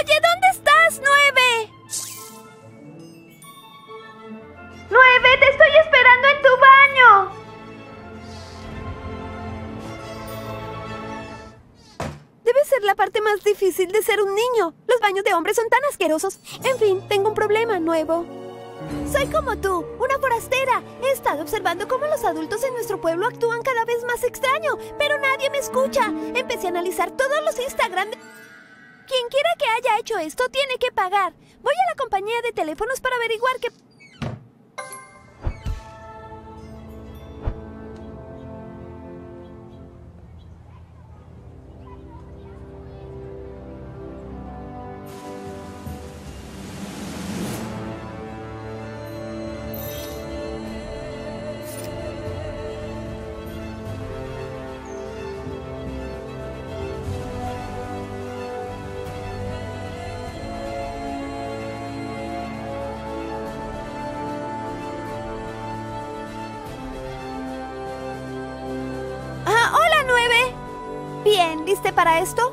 Oye, ¿dónde estás, 9? 9, te estoy esperando en tu baño. Debe ser la parte más difícil de ser un niño. Los baños de hombres son tan asquerosos. En fin, tengo un problema nuevo. Soy como tú, una forastera. He estado observando cómo los adultos en nuestro pueblo actúan cada vez más extraño, pero nadie me escucha. Empecé a analizar todos los Instagram. Quien quiera que haya hecho esto tiene que pagar. Voy a la compañía de teléfonos para averiguar qué... ¡Hola, 9! Bien, ¿liste para esto?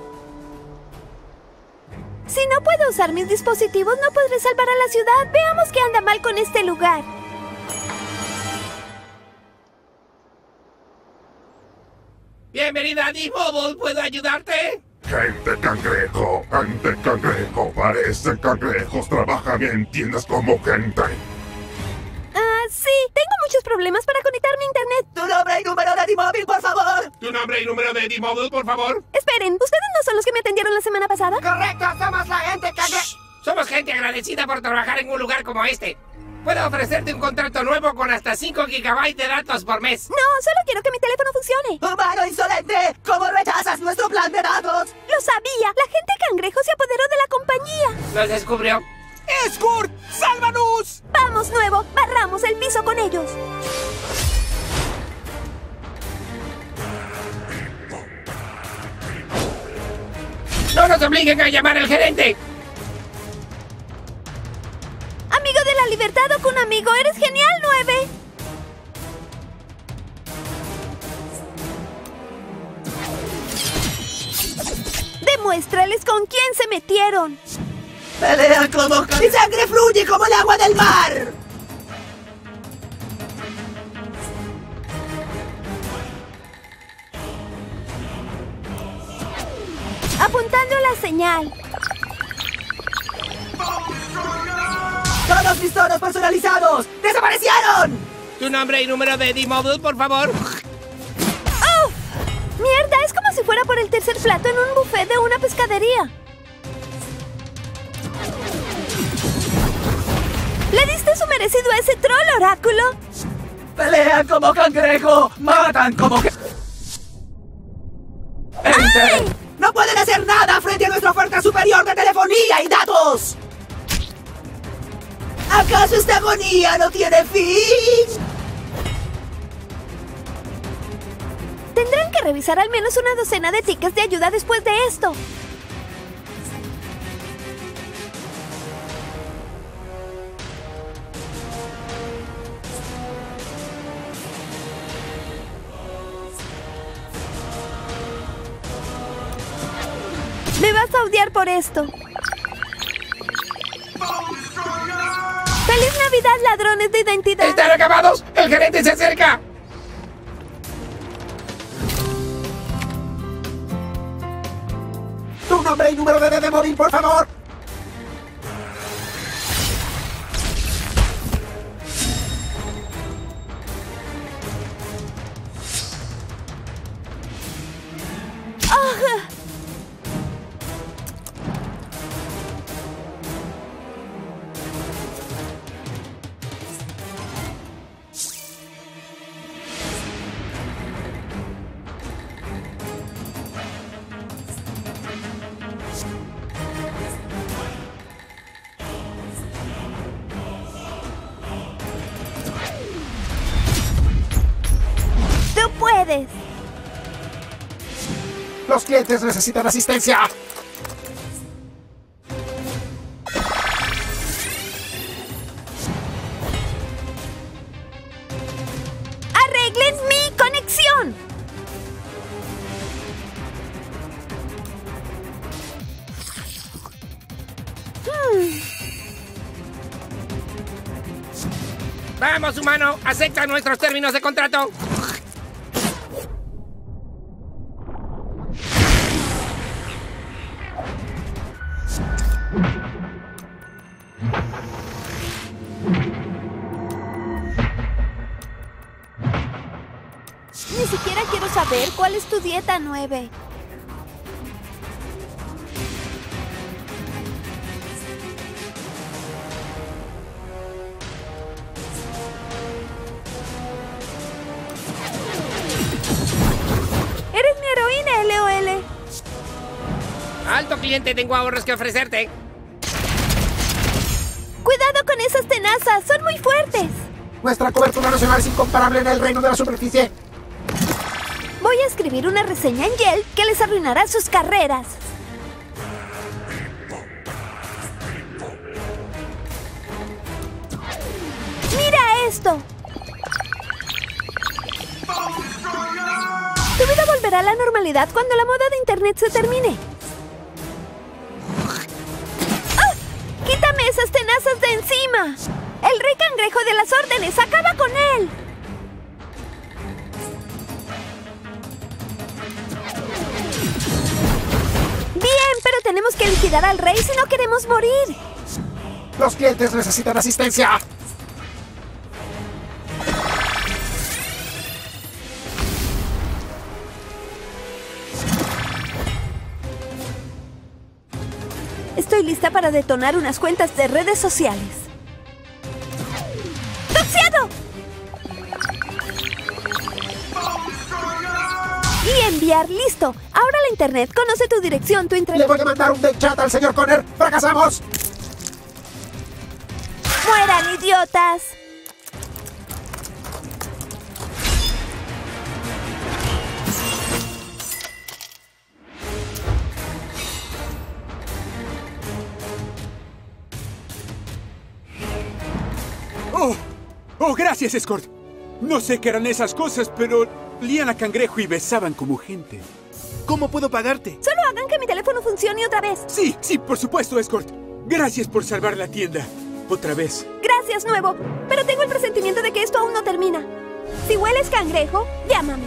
Si no puedo usar mis dispositivos, no podré salvar a la ciudad. Veamos qué anda mal con este lugar. Bienvenida a D-Mobile, ¿puedo ayudarte? Gente cangrejo, parecen cangrejos, trabajan en tiendas como gente. Sí, tengo muchos problemas para conectarme a internet. ¡Tu nombre y número de D-Mobile, por favor! ¿Tu nombre y número de D-Mobile, por favor? Esperen, ¿ustedes no son los que me atendieron la semana pasada? ¡Correcto! ¡Somos la gente cangrejo! Somos gente agradecida por trabajar en un lugar como este. Puedo ofrecerte un contrato nuevo con hasta 5 GB de datos por mes. No, solo quiero que mi teléfono funcione. ¡Humano insolente! ¿Cómo rechazas nuestro plan de datos? Lo sabía, la gente cangrejo se apoderó de la compañía. Los descubrió. ¡Escurt! ¡Sálvanos! Vamos, Nuevo, barramos el piso con ellos. ¡No nos obliguen a llamar al gerente! Amigo de la libertad o con amigo, eres genial, 9. Demuéstrales con quién se metieron. ¡Pelea como... ¡Mi sangre fluye como el agua del mar! Apuntando la señal. ¡Todos mis tonos personalizados! ¡Desaparecieron! ¿Tu nombre y número de D-Mobile, por favor? ¡Uf! Mierda, es como si fuera por el tercer plato en un buffet de una pescadería. ¿Le diste su merecido a ese troll, oráculo? ¡Pelean como cangrejo! ¡Matan como que... ¡Enter! ¡No pueden hacer nada frente a nuestra oferta superior de telefonía y datos! ¿Acaso esta agonía no tiene fin? Tendrán que revisar al menos una docena de tickets de ayuda después de esto. Me vas a odiar por esto. ¡Feliz Navidad, ladrones de identidad! ¡Están acabados! ¡El gerente se acerca! ¡Tu nombre y número de móvil, por favor! ¡Tú puedes! Los clientes necesitan asistencia. ¡Arreglen mi conexión! Vamos, humano, acepta nuestros términos de contrato. Ni siquiera quiero saber cuál es tu dieta, 9. Eres mi heroína, LOL. Alto, cliente, tengo ahorros que ofrecerte. Cuidado con esas tenazas, son muy fuertes. Nuestra cobertura nacional es incomparable en el reino de la superficie. Voy a escribir una reseña en Yelp que les arruinará sus carreras. ¡Mira esto! Tu vida volverá a la normalidad cuando la moda de internet se termine. ¡Ah! ¡Quítame esas tenazas de encima! ¡El rey cangrejo de las órdenes! ¡Acaba con él! Bien, pero tenemos que liquidar al rey si no queremos morir. Los clientes necesitan asistencia. Estoy lista para detonar unas cuentas de redes sociales. ¡Doxeado! Y enviar, listo. Ahora la internet conoce tu dirección, tu Le voy a mandar un deck chat al señor Connor. ¡Fracasamos! ¡Mueran, idiotas! ¡Oh, gracias, Escort! No sé qué eran esas cosas, pero lían a Cangrejo y besaban como gente. ¿Cómo puedo pagarte? Solo hagan que mi teléfono funcione otra vez. Sí, por supuesto, Escort. Gracias por salvar la tienda. Otra vez. Gracias, Nuevo. Pero tengo el presentimiento de que esto aún no termina. Si hueles cangrejo, llámame.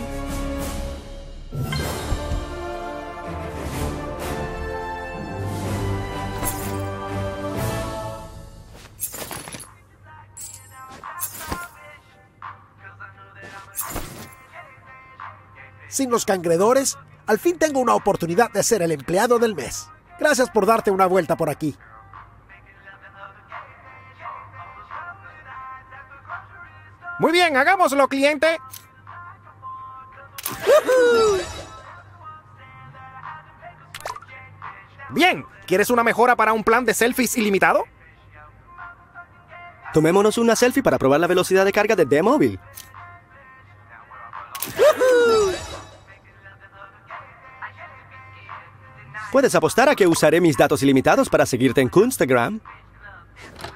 Sin los cangredores, al fin tengo una oportunidad de ser el empleado del mes. Gracias por darte una vuelta por aquí. Muy bien, hagámoslo, cliente. Bien, ¿quieres una mejora para un plan de selfies ilimitado? Tomémonos una selfie para probar la velocidad de carga de D-Mobile. Puedes apostar a que usaré mis datos ilimitados para seguirte en Instagram.